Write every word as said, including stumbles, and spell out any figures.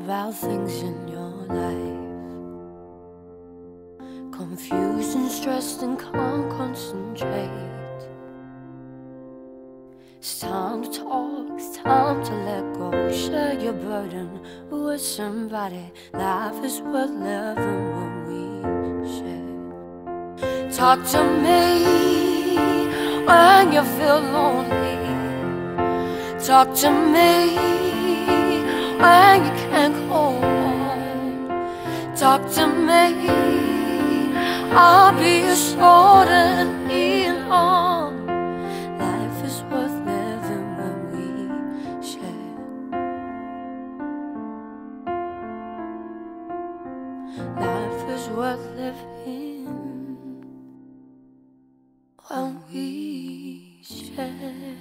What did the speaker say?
about things in your life. Confused and stressed and can't concentrate. It's time to talk, it's time to let go. Share your burden with somebody. Life is worth living when we share. Talk to me when you feel lonely. Talk to me when you can't go on. Talk to me, I'll be your shoulder and lean on. Life is worth living when we share. Life is worth living when we share.